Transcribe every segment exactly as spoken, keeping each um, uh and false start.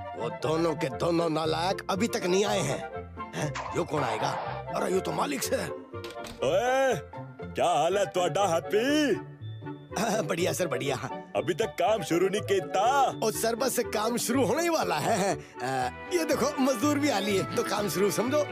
वो दोनों के दोनों नालायक अभी तक नहीं आए हैं। हैं? यो कौन आएगा? अरे यो तो मालिक से। ओए, क्या हाल है ਤੁਹਾਡਾ हैप्पी? बढ़िया सर बढ़िया। अभी तक काम शुरू नहीं किया? और सर बस काम शुरू होने ही वाला है। आ, ये देखो मजदूर भी आ लिए तो काम शुरू समझो।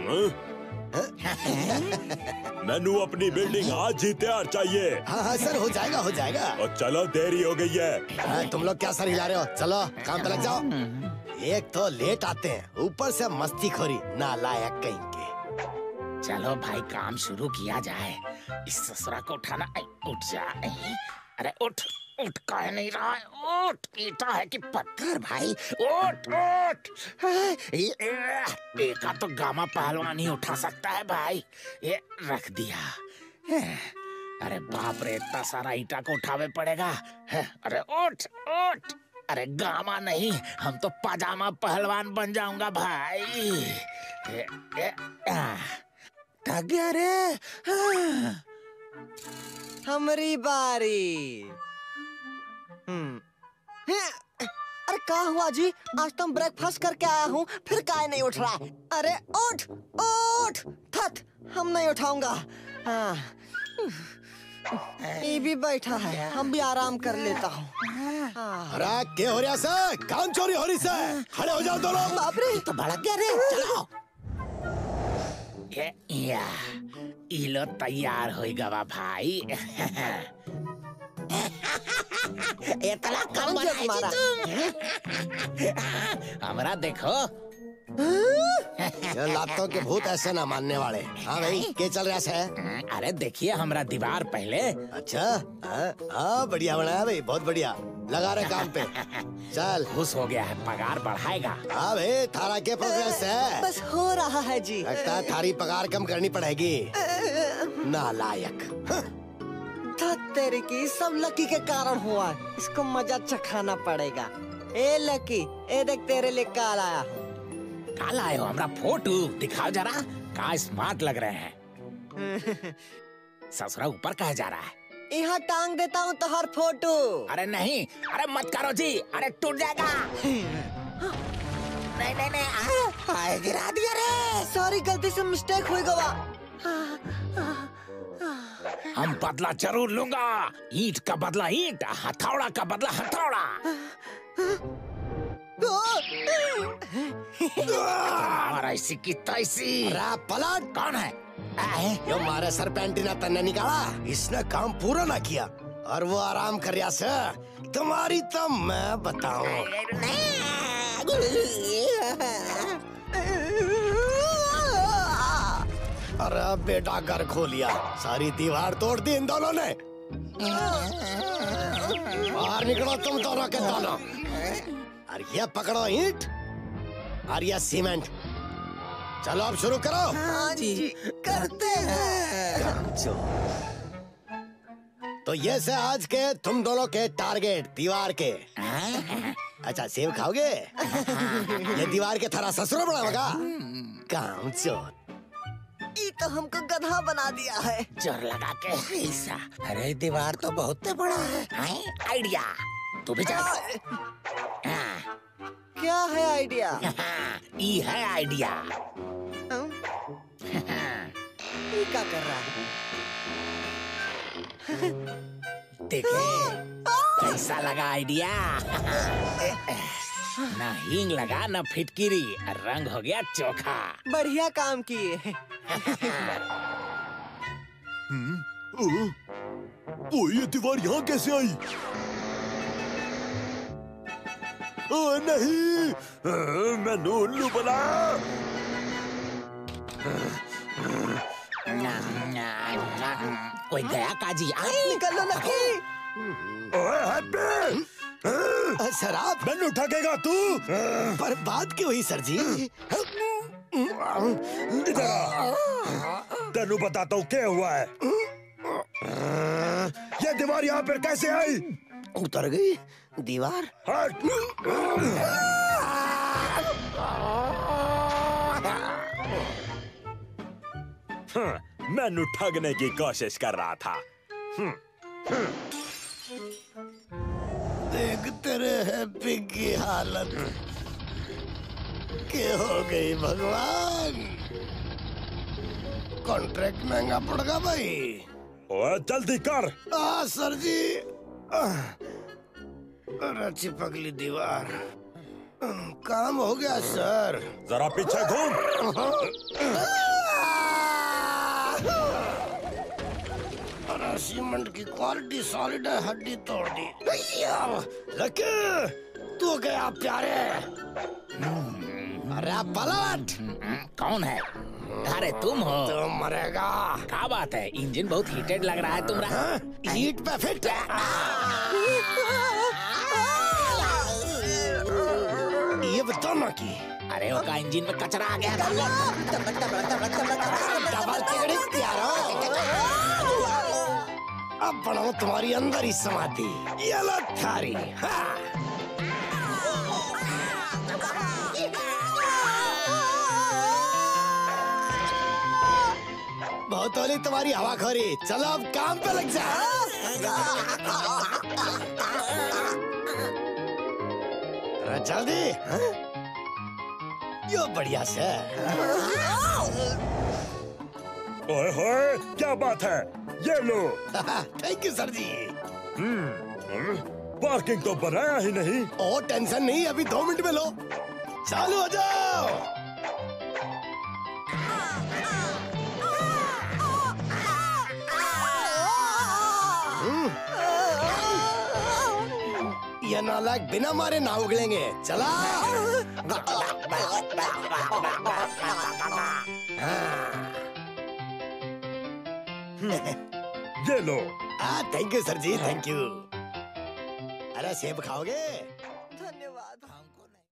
मैनू अपनी बिल्डिंग आज ही तैयार चाहिए। हाँ हाँ सर हो जाएगा हो जाएगा। और चलो देरी हो गई है। आ, तुम लोग क्या सर हिला रहे हो? चलो काम पे लग जाओ। एक तो लेट आते हैं, ऊपर से मस्ती खोरी, नालायक कहीं के। चलो भाई काम शुरू किया जाए। इस ससुरा को उठाना। उठ जा। अरे उठ उठ कह नहीं रहा है। उठ, ईटा है कि पत्थर भाई? उठ उठ। एका तो गामा पहलवान ही उठा सकता है भाई। ये रख दिया। अरे बाप रे, इतना सारा ईटा को उठावे पड़ेगा। अरे उठ उठ। अरे गामा नहीं, हम तो पजामा पहलवान बन जाऊंगा भाई। ए, ए, थक गया रे। हमारी बारी। हम्म। अरे क्या हुआ जी? आज तुम ब्रेकफास्ट करके आया हूँ, फिर काय नहीं उठ रहा है? अरे उठ उठ। थक, हम नहीं उठाऊंगा। हाँ। ये भी बैठा है, हम भी आराम कर लेता हूँ। अरे क्या हो रहा है? काम चोरी हो रही है। खड़े हो जाओ दोनों। बाप रे, तो भड़क गया रे। चलो। ये या इलो तैयार हो गवा भाई। इतना कम बनाई तुम। हमरा देखो। ये लातों के भूत ऐसे ना मानने वाले। हाँ भाई क्या चल रहा है? अरे देखिए हमरा दीवार पहले। अच्छा हाँ हाँ बढ़िया बनाया भाई, बहुत बढ़िया। लगा रहे काम पे। चल खुश हो गया है, पगार बढ़ाएगा। हाँ भाई थारा क्या प्रोग्रेस है? बस हो रहा है जी। लगता है थारी पगार कम करनी पड़ेगी। नालायक। थक तेरे की, सब लकी के कारण हुआ। इसको मजा चखाना पड़ेगा। ए लकी, ए देख तेरे लिए काल आया हूँ। काल आए हो? हमरा फोटो दिखाओ जरा। का स्मार्ट लग रहे हैं। ससुरा ऊपर कहा जा रहा है? यहाँ टांग देता हूँ तो हर फोटो। अरे नहीं, अरे मत करो जी, अरे टूट जाएगा। नहीं नहीं नहीं, आए गिरा दिया रे। सॉरी, गलती से मिस्टेक हो गया। हम बदला जरूर लूंगा। ईंट का बदला ईंट, हथौड़ा का बदला हथौड़ा। हमारा इसी की तैसी। पलट। कौन है? यो मारे सर पेंटिना तन्ने निकाला। इसने काम पूरा ना किया और वो आराम कर रहा से। तुम्हारी तो मैं बताऊं। अरे बेटा घर खोलिया, सारी दीवार तोड़ दी इन दोनों ने। बाहर निकलो तुम दोनों के दोनों। और ये पकड़ो ईंट और ये सीमेंट। चलो अब शुरू करो। हाँ जी, करते हैं। तो ये से आज के तुम दोनों के टारगेट दीवार के। अच्छा सेब खाओगे? ये दीवार के थरा ससुर बनाओगा? काम चोर। ये तो हमको गधा बना दिया है। जोर लगा के ऐसा। अरे दीवार तो बहुत बड़ा है। आइडिया तू भी जा। क्या है आइडिया? ये है आइडिया। ये क्या कर रहा है? देखे कैसा लगा आइडिया? ना हींग लगा ना फिटकिरी, रंग हो गया चोखा। बढ़िया काम किए। ओ, ये दीवार यहाँ कैसे आई? ओ नहीं, मैंने उल्लू बना। कोई गया काजी? निकलो लकी। ओए हैप्पी, शराब मैंने उठाएगा तू? पर बात क्यों हुई सर जी? तेनू बताता हूँ क्या हुआ है। ये दीवार यहाँ पर कैसे आई? उतर गई दीवार। हट। मैनू ठगने की कोशिश कर रहा था। देख तेरे हैप्पी की हालत। क्या हो गई भगवान? कॉन्ट्रैक्ट महंगा पड़ेगा भाई। ओए जल्दी कर। आ सर जी, अरे चिपकली दीवार। काम हो गया सर। जरा पीछे घूम। अरे सीमेंट की क्वालिटी सॉलिड है, हड्डी तोड़ दी। लकी तू गया प्यारे। अरे पलट। कौन है? अरे तुम हो। तुम मरेगा। क्या बात है, इंजन बहुत हीटेड लग रहा है तुम्हारा। हीट पे फिट है। ये बताओ ना कि अरे वो का इंजन में कचरा आ गया। डबल टेढ़ी प्यारो। अब बनाओ तुम्हारी अंदर ही समाधि। ये लो थारी। हाँ। बहुत होली तुम्हारी हवाखोरी। चलो अब काम पे लग जा। अरे जल्दी। हाँ? यो बढ़िया से। ओए होए, क्या बात है? ये लो। Thank you sir ji. हम्म, पार्किंग तो बनाया ही नहीं। ओ टेंशन नहीं, अभी दो मिनट में लो। चालू हो जाओ। ये नालायक बिना मारे ना उगलेंगे। चला। ये लो। हाँ thank you sir ji, thank you. अरे सेब खाओगे?